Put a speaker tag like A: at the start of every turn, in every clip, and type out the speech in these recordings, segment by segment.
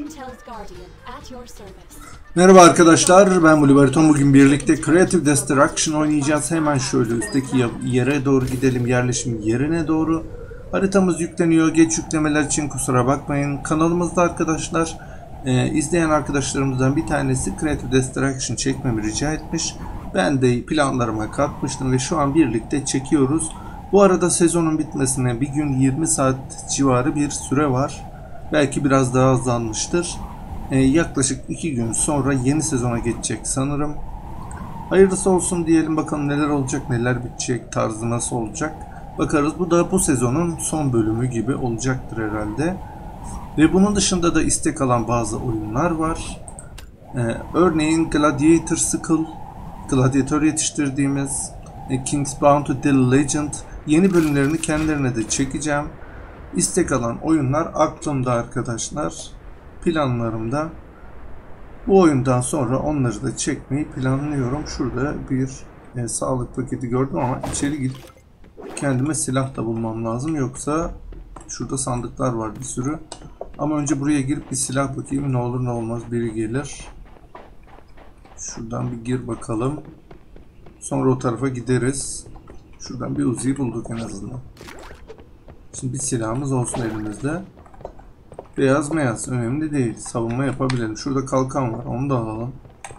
A: Merhaba arkadaşlar, ben Bulibariton. Bugün birlikte Creative Destruction oynayacağız. Hemen şöyle üstteki yere doğru gidelim, yerleşim yerine doğru. Haritamız yükleniyor. Geç yüklemeler için kusura bakmayın. Kanalımızda arkadaşlar, izleyen arkadaşlarımızdan bir tanesi Creative Destruction çekmemi rica etmiş. Ben de planlarıma katmıştım ve şu an birlikte çekiyoruz. Bu arada sezonun bitmesine bir gün 20 saat civarı bir süre var. Belki biraz daha azalmıştır. Yaklaşık 2 gün sonra yeni sezona geçecek sanırım. Hayırlısı olsun diyelim, bakalım neler olacak, neler bitecek, tarzı nasıl olacak. Bakarız. Bu da bu sezonun son bölümü gibi olacaktır herhalde. Ve bunun dışında da istek alan bazı oyunlar var. Örneğin Gladiator Skull, Gladiator yetiştirdiğimiz King's Bounty The Legend yeni bölümlerini kendilerine de çekeceğim. İstek alan oyunlar aklımda arkadaşlar. Planlarımda. Bu oyundan sonra onları da çekmeyi planlıyorum. Şurada bir sağlık paketi gördüm ama içeri gidip kendime silah da bulmam lazım. Yoksa şurada sandıklar var bir sürü. Ama önce buraya girip bir silah bakayım. Ne olur ne olmaz biri gelir. Şuradan bir gir bakalım. Sonra o tarafa gideriz. Şuradan bir Uzi'yi bulduk en azından. Şimdi bir silahımız olsun elimizde. Beyaz meyaz önemli değil. Savunma yapabilelim. Şurada kalkan var. Onu da alalım.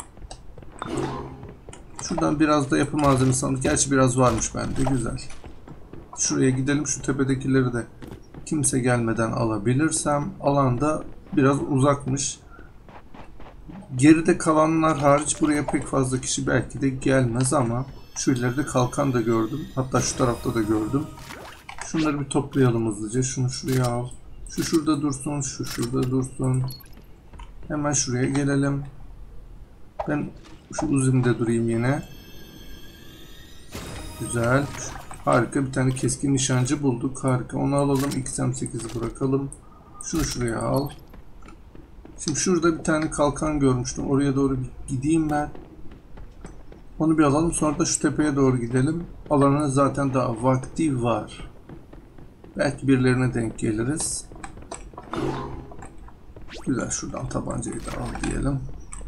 A: Şuradan biraz da yapı malzemesi aldık. Gerçi biraz varmış bende. Güzel. Şuraya gidelim. Şu tepedekileri de kimse gelmeden alabilirsem. Alanda biraz uzakmış. Geride kalanlar hariç buraya pek fazla kişi belki de gelmez ama şu ileride kalkan da gördüm. Hatta şu tarafta da gördüm. Şunları bir toplayalım hızlıca. Şunu şuraya al. Şu şurada dursun. Şu şurada dursun. Hemen şuraya gelelim. Ben şu uzimde durayım yine. Güzel. Harika, bir tane keskin nişancı bulduk. Harika. Onu alalım. XM8'i bırakalım. Şunu şuraya al. Şimdi şurada bir tane kalkan görmüştüm. Oraya doğru bir gideyim ben. Onu bir alalım. Sonra da şu tepeye doğru gidelim. Alanın zaten daha vakti var. Belki birilerine denk geliriz. Güzel, şuradan tabancayı da al diyelim.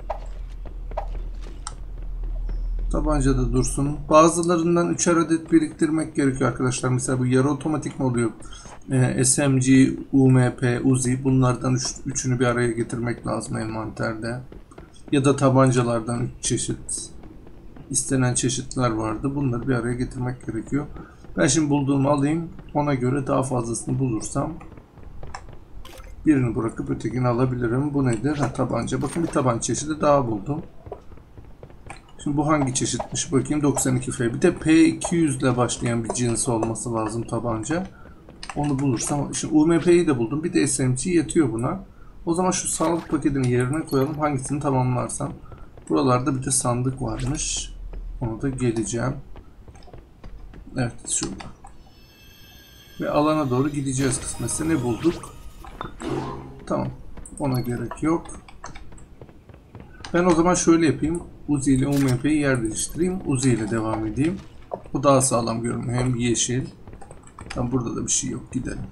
A: Tabanca da dursun. Bazılarından 3'er adet biriktirmek gerekiyor arkadaşlar. Mesela bu yarı otomatik mi oluyor? SMG, UMP, Uzi, bunlardan 3'ünü bir araya getirmek lazım envanterde. Ya da tabancalardan 3 çeşit istenen çeşitler vardı. Bunları bir araya getirmek gerekiyor. Ben şimdi bulduğumu alayım. Ona göre daha fazlasını bulursam birini bırakıp ötekini alabilirim. Bu nedir? Ha, tabanca. Bakın bir tabanca çeşidi daha buldum. Şimdi bu hangi çeşitmiş bakayım. 92F. Bir de P200 ile başlayan bir cins olması lazım tabanca. Onu bulursam. Şimdi UMP'yi de buldum. Bir de SMG yetiyor buna. O zaman şu sağlık paketini yerine koyalım. Hangisini tamamlarsam. Buralarda bir de sandık varmış. Ona da geleceğim. Evet, şurada. Ve alana doğru gideceğiz kısmetse. Ne bulduk? Tamam. Ona gerek yok. Ben o zaman şöyle yapayım. Uzi ile UMP'yi yer değiştireyim. Uzi ile devam edeyim. Bu daha sağlam görünüyor. Hem yeşil. Tam burada da bir şey yok. Gidelim.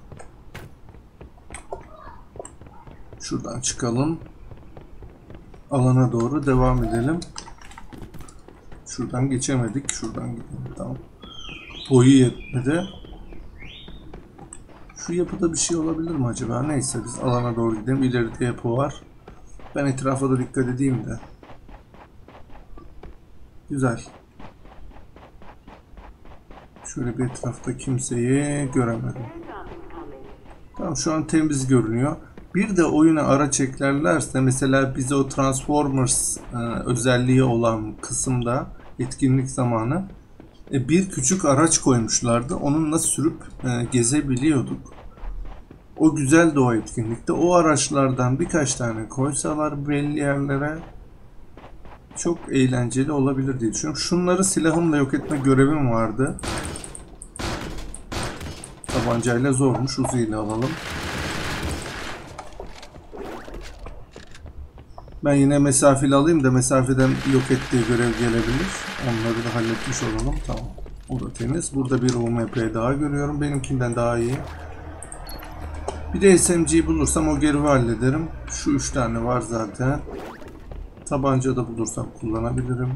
A: Şuradan çıkalım. Alana doğru devam edelim. Şuradan geçemedik. Şuradan gidelim. Tamam. Boyu yetmedi. Şu yapıda bir şey olabilir mi acaba? Neyse, biz alana doğru gidelim. İleride yapı var. Ben etrafa da dikkat edeyim de. Güzel. Şöyle bir etrafta kimseyi göremedim. Tamam, şu an temiz görünüyor. Bir de oyuna araç eklerlerse, mesela bize o Transformers özelliği olan kısımda etkinlik zamanı bir küçük araç koymuşlardı. Onunla sürüp gezebiliyorduk. O güzeldi o etkinlikte. O araçlardan birkaç tane koysalar belli yerlere çok eğlenceli olabilir diye düşünüyorum. Şunları silahımla yok etme görevim vardı. Tabancayla zormuş. Uzi ile alalım. Ben yine mesafeli alayım da mesafeden yok ettiği görev gelebilir. Onları da halletmiş olalım. Tamam. O da temiz. Burada bir UMP daha görüyorum. Benimkinden daha iyi. Bir de SMG'yi bulursam o görevi hallederim. Şu 3 tane var zaten. Tabanca da bulursam kullanabilirim.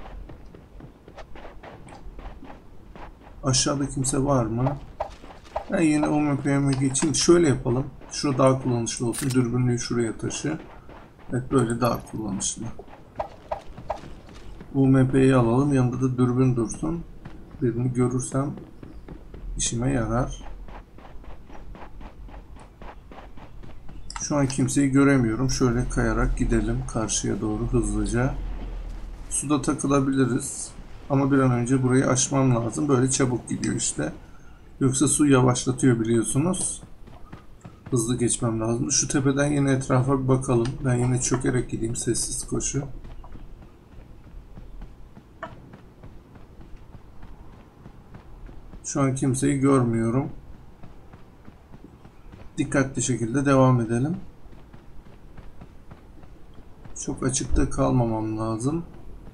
A: Aşağıda kimse var mı? Ben yine UMP'ye geçeyim. Şöyle yapalım. Şurada daha kullanışlı olsun. Dürbünlüğü şuraya taşı. Evet, böyle daha kullanışlı. UMP'yi alalım. Yanında da dürbün dursun. Birini görürsem işime yarar. Şu an kimseyi göremiyorum. Şöyle kayarak gidelim karşıya doğru hızlıca. Suda takılabiliriz. Ama bir an önce burayı aşmam lazım. Böyle çabuk gidiyor işte. Yoksa su yavaşlatıyor biliyorsunuz. Hızlı geçmem lazım. Şu tepeden yine etrafa bir bakalım. Ben yine çökerek gideyim. Sessiz koşu. Şu an kimseyi görmüyorum. Dikkatli şekilde devam edelim. Çok açıkta kalmamam lazım.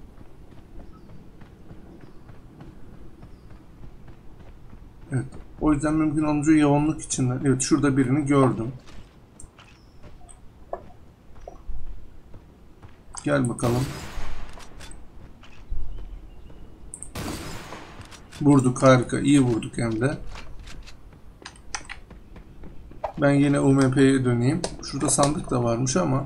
A: Evet. O yüzden mümkün olunca yoğunluk içinde. Evet, şurada birini gördüm. Gel bakalım. Vurduk, harika. İyi vurduk hem de. Ben yine UMP'ye döneyim. Şurada sandık da varmış ama.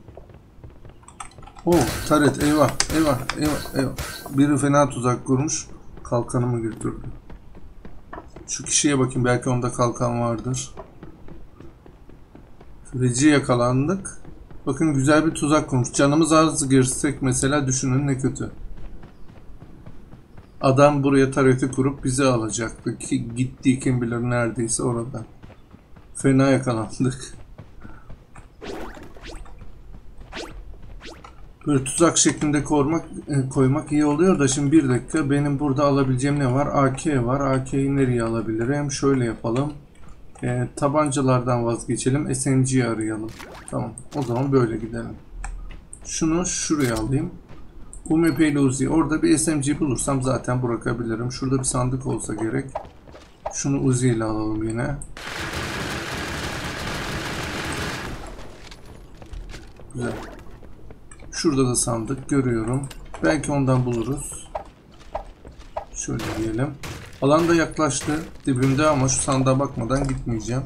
A: Oo, taret. Eyvah. Eyvah. Eyvah. Eyvah. Biri fena tuzak kurmuş. Kalkanımı götürdü. Şu kişiye bakayım. Belki onda kalkan vardır. Feci yakalandık. Bakın güzel bir tuzak kurmuş. Canımız az girsek mesela düşünün ne kötü. Adam buraya tareti kurup bizi alacaktı. Ki gittiği kim bilir neredeyse orada. Fena yakalandık. Böyle tuzak şeklinde koymak iyi oluyor da şimdi bir dakika, benim burada alabileceğim ne var? AK var. AK'yi nereye alabilirim? Şöyle yapalım. Tabancalardan vazgeçelim. SMG'yi arayalım. Tamam. O zaman böyle gidelim. Şunu şuraya alayım. UMP ile Uzi. Orada bir SMG bulursam zaten bırakabilirim. Şurada bir sandık olsa gerek. Şunu Uzi ile alalım yine. Güzel. Şurada da sandık görüyorum. Belki ondan buluruz. Şöyle diyelim. Alan da yaklaştı. Dibimde ama şu sandığa bakmadan gitmeyeceğim.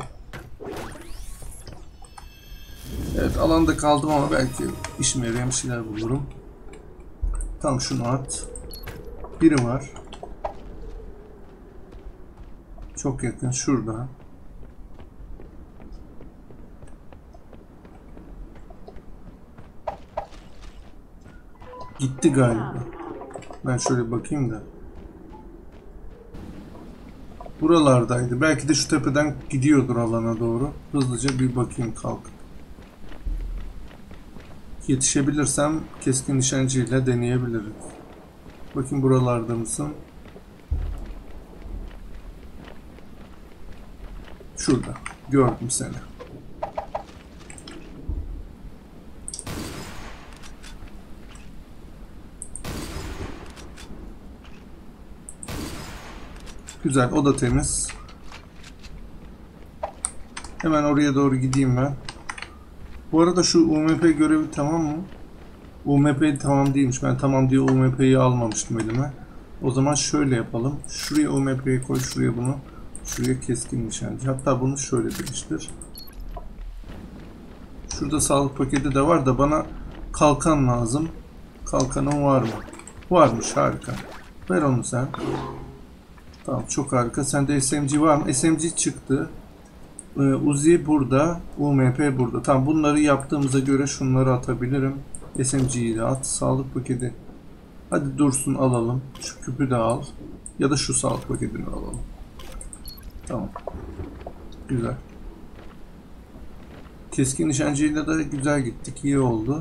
A: Evet, alanda kaldım ama belki işime yarayan bir şeyler bulurum. Tam şunu at. Biri var. Çok yakın şurada. Gitti galiba. Ben şöyle bakayım da. Buralardaydı. Belki de şu tepeden gidiyordur alana doğru. Hızlıca bir bakayım kalkıp. Yetişebilirsem keskin nişancıyla deneyebilirim. Bakayım buralarda mısın? Şurada. Gördüm seni. Güzel. O da temiz. Hemen oraya doğru gideyim ben. Bu arada şu UMP görevi tamam mı? UMP tamam değilmiş. Ben tamam diye UMP'yi almamıştım elime. O zaman şöyle yapalım. Şuraya UMP'yi koy. Şuraya bunu. Şuraya keskin nişancı. Hatta bunu şöyle değiştir. Şurada sağlık paketi de var da bana kalkan lazım. Kalkanın var mı? Varmış. Harika. Ver onu sen. Tamam, çok harika. Sende SMG var mı? SMG çıktı. Uzi burada. UMP burada. Tamam, bunları yaptığımıza göre şunları atabilirim. SMG'yi de at. Sağlık paketi. Hadi dursun, alalım. Şu küpü de al. Ya da şu sağlık paketini alalım. Tamam. Güzel. Keskin nişancıyla da güzel gittik. İyi oldu.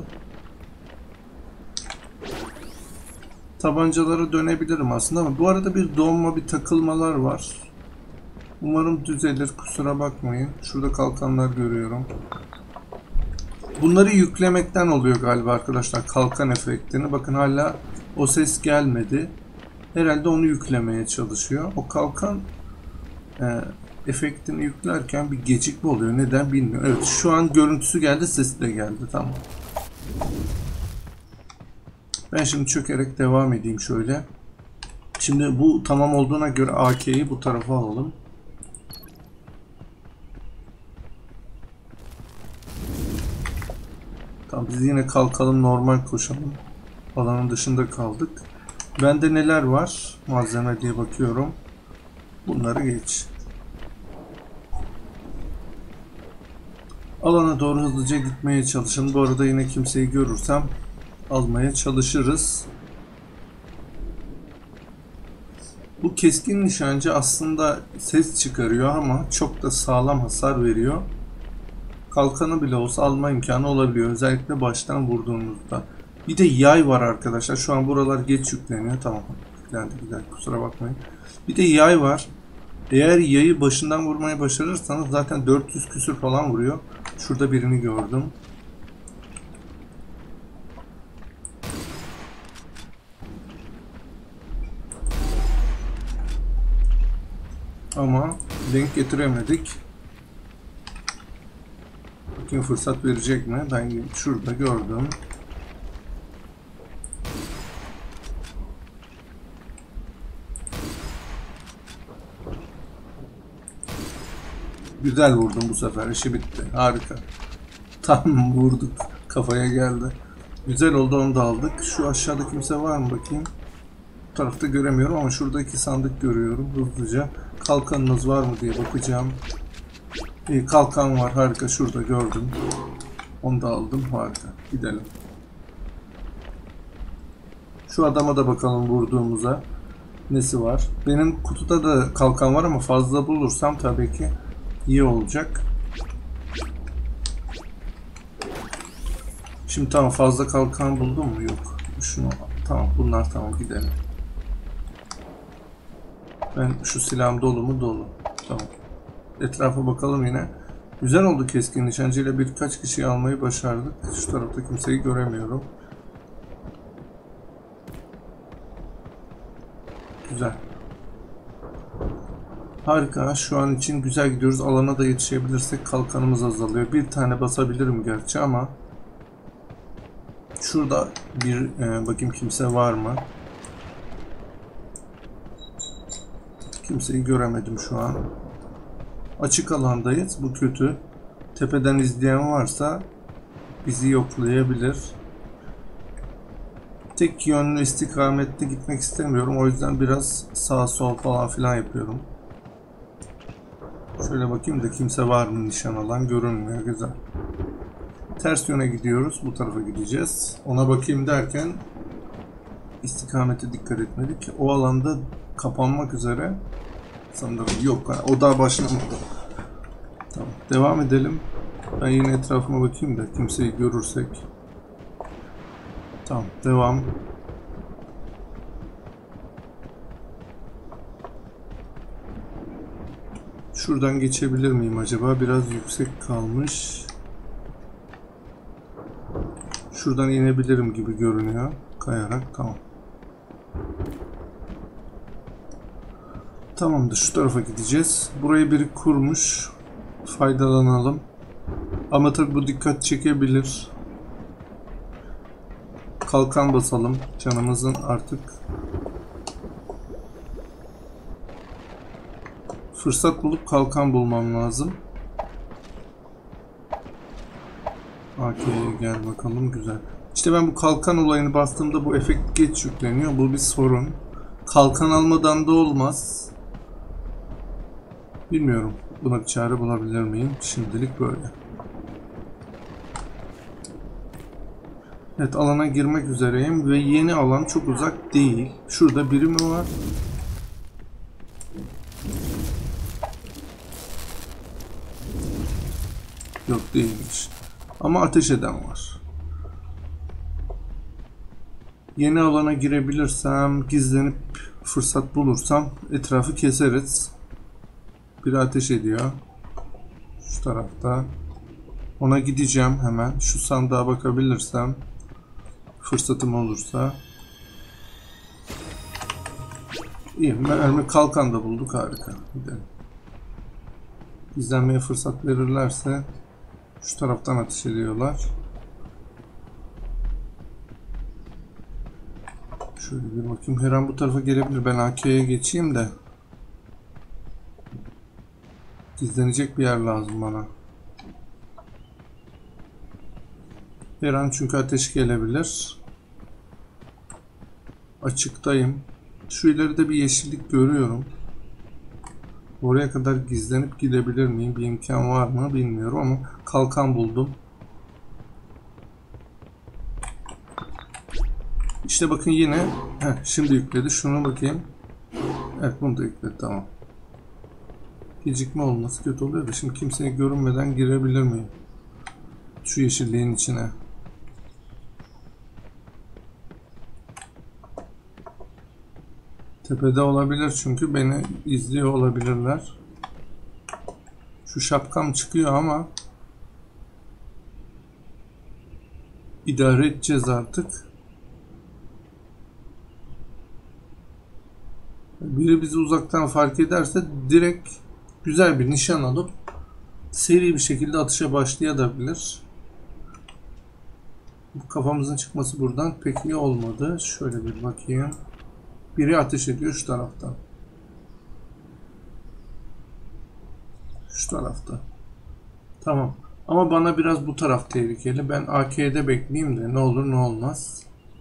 A: Tabancalara dönebilirim aslında ama bu arada bir donma, bir takılmalar var. Umarım düzelir. Kusura bakmayın. Şurada kalkanlar görüyorum. Bunları yüklemekten oluyor galiba arkadaşlar. Kalkan efektini. Bakın hala o ses gelmedi. Herhalde onu yüklemeye çalışıyor. O kalkan efektini yüklerken bir gecikme oluyor. Neden bilmiyorum. Evet, şu an görüntüsü geldi, sesi de geldi. Tamam. Ben şimdi çökerek devam edeyim şöyle. Şimdi bu tamam olduğuna göre AK'yi bu tarafa alalım. Tamam, biz yine kalkalım, normal koşalım. Alanın dışında kaldık. Bende neler var? Malzeme diye bakıyorum. Bunları geç. Alana doğru hızlıca gitmeye çalışın. Bu arada yine kimseyi görürsem almaya çalışırız. Bu keskin nişancı aslında ses çıkarıyor ama çok da sağlam hasar veriyor. Kalkanı bile olsa alma imkanı olabiliyor. Özellikle baştan vurduğunuzda. Bir de yay var arkadaşlar. Şu an buralar geç yükleniyor. Tamam. Yüklendi, güzel. Kusura bakmayın. Bir de yay var. Eğer yayı başından vurmayı başarırsanız zaten 400 küsür falan vuruyor. Şurada birini gördüm. Ama denk getiremedik. Bakayım fırsat verecek mi? Ben şurada gördüm. Güzel vurdum bu sefer. İşi bitti. Harika. Tam vurduk. Kafaya geldi. Güzel oldu, onu da aldık. Şu aşağıda kimse var mı bakayım? Bu tarafta göremiyorum ama şurada 2 sandık görüyorum. Hızlıca. Kalkanınız var mı diye bakacağım. İyi, kalkan var. Harika. Şurada gördüm. Onu da aldım. Harika. Gidelim. Şu adama da bakalım vurduğumuza. Nesi var? Benim kutuda da kalkan var ama fazla bulursam tabii ki iyi olacak. Şimdi tamam, fazla kalkan buldum mu? Yok. Şunu tamam, bunlar tamam, gidelim. Ben şu silahım dolu mu? Dolu. Tamam. Etrafa bakalım yine. Güzel oldu, keskin nişancıyla birkaç kişiyi almayı başardık. Şu tarafta kimseyi göremiyorum. Güzel. Harika. Şu an için güzel gidiyoruz. Alana da yetişebilirsek kalkanımız azalıyor. Bir tane basabilirim gerçi ama şurada bir bakayım kimse var mı? Kimseyi göremedim şu an. Açık alandayız. Bu kötü. Tepeden izleyen varsa bizi yoklayabilir. Tek yönlü istikametli gitmek istemiyorum. O yüzden biraz sağ sol falan filan yapıyorum. Şöyle bakayım da kimse var mı, nişan alan görünmüyor. Güzel. Ters yöne gidiyoruz. Bu tarafa gideceğiz. Ona bakayım derken istikamete dikkat etmedik. O alanda kapanmak üzere. Sanırım yok. O daha başlamadı. Tamam. Devam edelim. Ben yine etrafıma bakayım da kimseyi görürsek. Tamam. Devam. Şuradan geçebilir miyim acaba? Biraz yüksek kalmış. Şuradan inebilirim gibi görünüyor. Kayarak. Tamam. Tamamdır. Şu tarafa gideceğiz. Burayı biri kurmuş. Faydalanalım. Ama tabi bu dikkat çekebilir. Kalkan basalım. Canımızın artık. Fırsat bulup kalkan bulmam lazım. AK'ye gel bakalım, güzel. İşte ben bu kalkan olayını bastığımda bu efekt geç yükleniyor. Bu bir sorun. Kalkan almadan da olmaz. Bilmiyorum. Buna bir çare bulabilir miyim? Şimdilik böyle. Evet, alana girmek üzereyim ve yeni alan çok uzak değil. Şurada biri mi var? Yok, değilmiş. Ama ateş eden var. Yeni alana girebilirsem, gizlenip fırsat bulursam etrafı keseriz. Biri ateş ediyor. Şu tarafta. Ona gideceğim hemen. Şu sandığa bakabilirsem, fırsatım olursa. İyi, mermi kalkan da bulduk, harika. Gidelim. İzlenmeye fırsat verirlerse şu taraftan ateş ediyorlar. Şöyle bir bakayım. Her an bu tarafa gelebilir. Ben AK'ye geçeyim de. Gizlenecek bir yer lazım bana. Her an çünkü ateş gelebilir. Açıktayım. Şu ileride bir yeşillik görüyorum. Oraya kadar gizlenip gidebilir miyim? Bir imkan var mı bilmiyorum ama kalkan buldum. İşte bakın yine şimdi yükledi. Şunu bakayım. Evet, bunu da yükledi, tamam. Gecikme olması kötü oluyor da şimdi kimseye görünmeden girebilir miyim? Şu yeşilliğin içine. Tepede olabilir çünkü beni izliyor olabilirler. Şu şapkam çıkıyor ama idare edeceğiz artık. Biri bizi uzaktan fark ederse direkt güzel bir nişan alıp seri bir şekilde atışa başlayabilir. Bu kafamızın çıkması buradan pek iyi olmadı. Şöyle bir bakayım. Biri ateş ediyor şu taraftan. Şu tarafta. Tamam. Ama bana biraz bu taraf tehlikeli. Ben AK'de bekleyeyim de ne olur ne olmaz.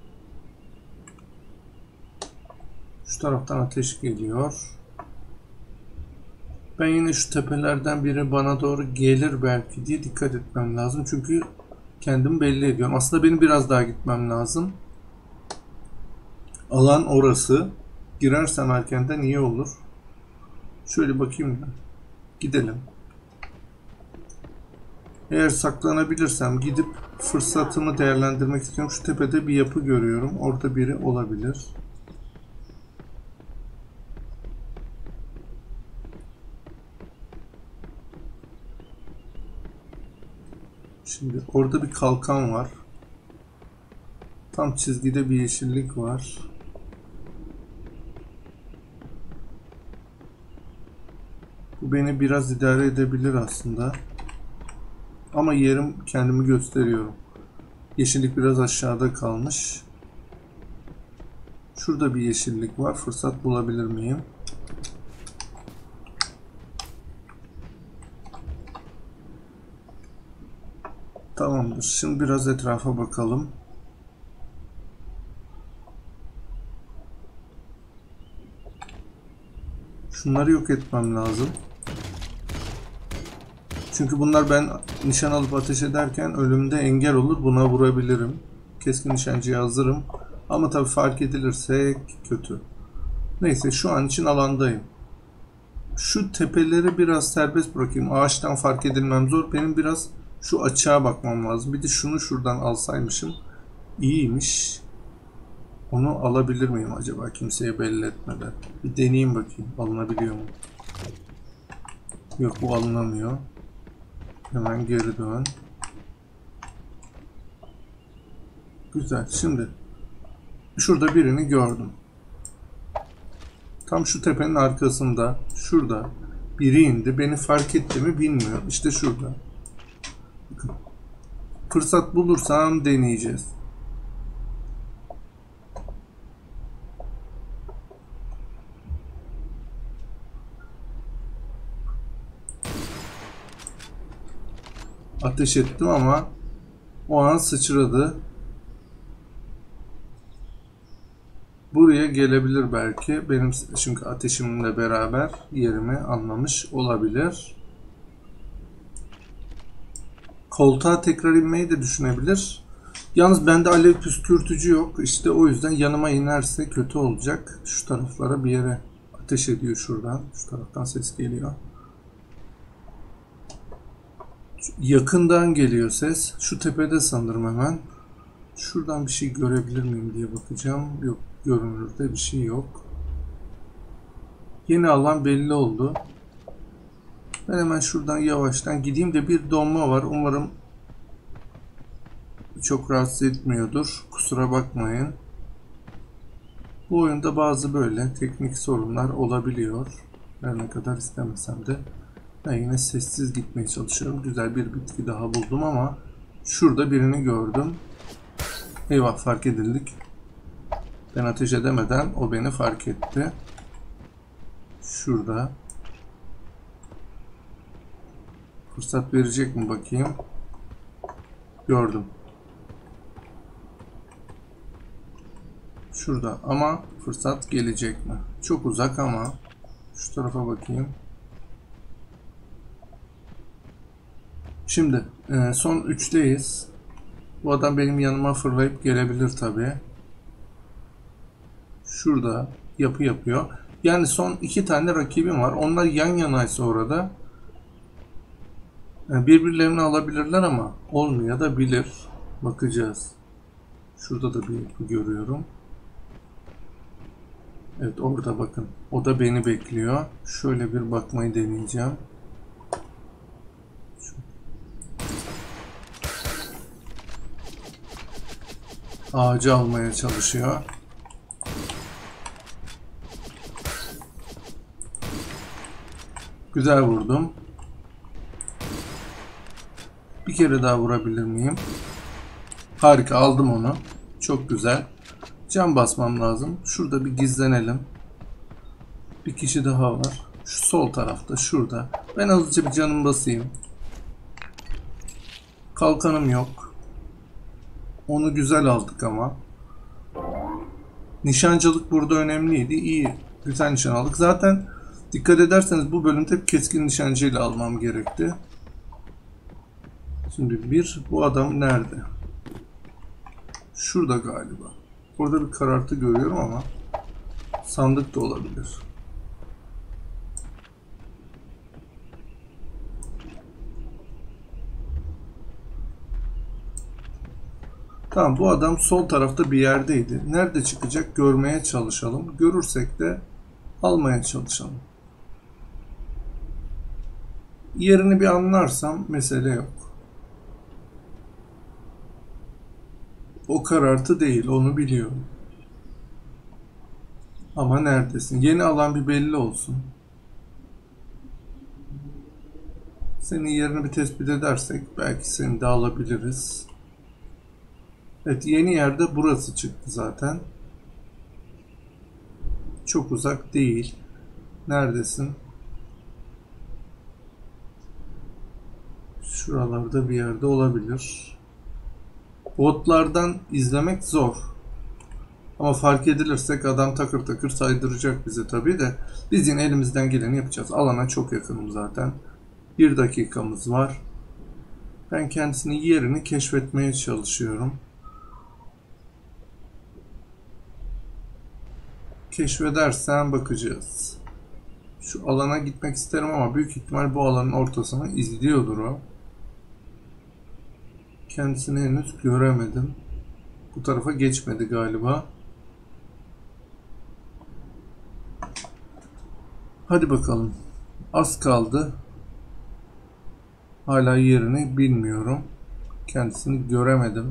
A: Şu taraftan ateş geliyor. Ben yine şu tepelerden biri bana doğru gelir belki diye dikkat etmem lazım. Çünkü kendimi belli ediyorum. Aslında benim biraz daha gitmem lazım. Alan orası. Girersem erkenden iyi olur. Şöyle bakayım ben. Gidelim. Eğer saklanabilirsem gidip fırsatımı değerlendirmek istiyorum. Şu tepede bir yapı görüyorum. Orada biri olabilir. Şimdi orada bir kalkan var. Tam çizgide bir yeşillik var. Bu beni biraz idare edebilir aslında. Ama yerim kendimi gösteriyorum. Yeşillik biraz aşağıda kalmış. Şurada bir yeşillik var. Fırsat bulabilir miyim? Tamamdır. Şimdi biraz etrafa bakalım. Şunları yok etmem lazım. Çünkü bunlar ben nişan alıp ateş ederken ölümde engel olur. Buna vurabilirim. Keskin nişancıya hazırım. Ama tabii fark edilirse kötü. Neyse, şu an için alandayım. Şu tepeleri biraz serbest bırakayım. Ağaçtan fark edilmem zor. Benim biraz şu açığa bakmam lazım. Bir de şunu şuradan alsaymışım. İyiymiş. Onu alabilir miyim acaba kimseye belli etmeden? Bir deneyeyim bakayım. Alınabiliyor mu? Yok, bu alınamıyor. Hemen geri dön. Güzel. Şimdi şurada birini gördüm. Tam şu tepenin arkasında. Şurada. Biri indi. Beni fark etti mi bilmiyorum. İşte şurada. Bakın. Fırsat bulursam deneyeceğiz. Ateş ettim ama o an sıçradı. Buraya gelebilir belki. Benim çünkü ateşimle beraber yerimi anlamış olabilir. Koltuğa tekrar inmeyi de düşünebilir. Yalnız bende alev püskürtücü yok. İşte o yüzden yanıma inerse kötü olacak. Şu taraflara bir yere ateş ediyor şuradan. Şu taraftan ses geliyor. Yakından geliyor ses. Şu tepede sanırım hemen. Şuradan bir şey görebilir miyim diye bakacağım. Yok, görünürde bir şey yok. Yeni alan belli oldu. Ben hemen şuradan yavaştan gideyim de bir donma var. Umarım çok rahatsız etmiyordur. Kusura bakmayın. Bu oyunda bazı böyle teknik sorunlar olabiliyor. Her ne kadar istemesem de. Ben yine sessiz gitmeye çalışıyorum. Güzel bir bitki daha buldum ama şurada birini gördüm. Eyvah, fark edildik. Ben ateş edemeden o beni fark etti. Şurada. Fırsat verecek mi bakayım. Gördüm. Şurada ama fırsat gelecek mi? Çok uzak ama şu tarafa bakayım. Şimdi son 3'teyiz. Bu adam benim yanıma fırlayıp gelebilir tabii. Şurada yapı yapıyor. Yani son 2 tane rakibim var. Onlar yan yanaysa orada birbirlerini alabilirler ama olmuyor da bilir. Bakacağız. Şurada da bir yapı görüyorum. Evet, orada bakın. O da beni bekliyor. Şöyle bir bakmayı deneyeceğim. Ağacı almaya çalışıyor. Güzel vurdum. Bir kere daha vurabilir miyim? Harika, aldım onu. Çok güzel. Can basmam lazım. Şurada bir gizlenelim. Bir kişi daha var. Şu sol tarafta, şurada. Ben azıcık bir canım basayım. Kalkanım yok. Onu güzel aldık ama. Nişancılık burada önemliydi. İyi. Güzel nişan aldık. Zaten dikkat ederseniz bu bölümde hep keskin nişancıyla almam gerekti. Şimdi bu adam nerede? Şurada galiba. Orada bir karartı görüyorum ama sandık da olabilir. Tamam, bu adam sol tarafta bir yerdeydi. Nerede çıkacak görmeye çalışalım. Görürsek de almaya çalışalım. Yerini bir anlarsam mesele yok. O karartı değil, onu biliyorum. Ama neredesin? Yeni alan bir belli olsun. Senin yerini bir tespit edersek belki seni de alabiliriz. Evet, yeni yerde burası çıktı zaten. Çok uzak değil. Neredesin? Şuralarda bir yerde olabilir. Botlardan izlemek zor. Ama fark edilirsek adam takır takır saydıracak bize tabii de. Biz yine elimizden geleni yapacağız. Alana çok yakınım zaten. 1 dakikamız var. Ben kendisinin yerini keşfetmeye çalışıyorum. Keşfedersen bakacağız. Şu alana gitmek isterim ama büyük ihtimal bu alanın ortasını izliyordur o. Kendisini henüz göremedim. Bu tarafa geçmedi galiba. Hadi bakalım. Az kaldı. Hala yerini bilmiyorum. Kendisini göremedim.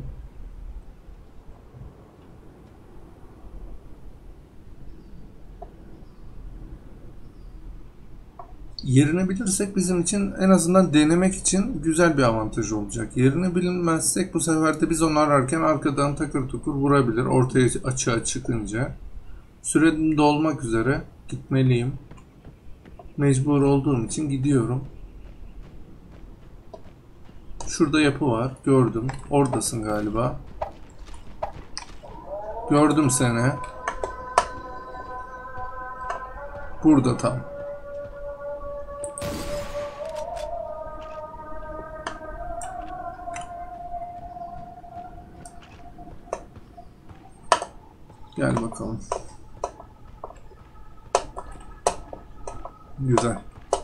A: Yerini bilirsek bizim için en azından denemek için güzel bir avantaj olacak. Yerini bilmezsek bu sefer de biz onu ararken arkadan takır tukur vurabilir. Ortaya açığa çıkınca. Sürem dolmak üzere. Gitmeliyim. Mecbur olduğum için gidiyorum. Şurada yapı var. Gördüm. Oradasın galiba. Gördüm seni. Burada tam. Gel bakalım. Güzel.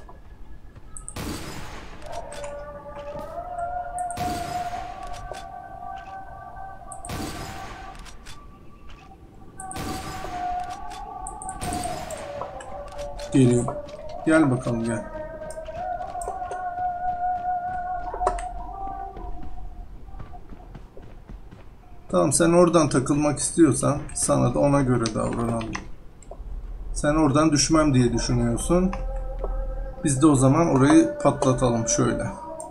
A: Geliyor. Gel bakalım, gel. Tamam, sen oradan takılmak istiyorsan sana da ona göre davranalım. Sen oradan düşmem diye düşünüyorsun. Biz de o zaman orayı patlatalım şöyle.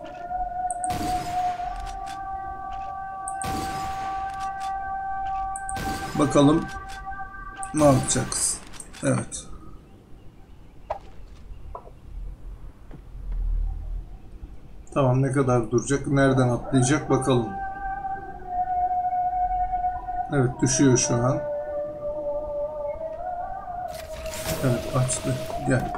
A: Bakalım ne yapacağız. Evet. Tamam, ne kadar duracak? Nereden atlayacak bakalım. Evet, düşüyor şu an. Evet, açtı. Gel.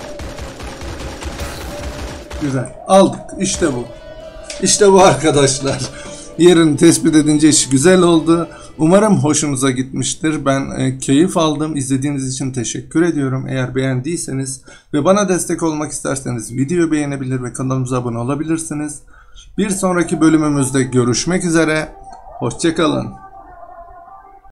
A: Güzel. Aldık. İşte bu. İşte bu arkadaşlar. Yerini tespit edince iş güzel oldu. Umarım hoşunuza gitmiştir. Ben keyif aldım. İzlediğiniz için teşekkür ediyorum. Eğer beğendiyseniz ve bana destek olmak isterseniz videoyu beğenebilir ve kanalımıza abone olabilirsiniz. Bir sonraki bölümümüzde görüşmek üzere. Hoşça kalın.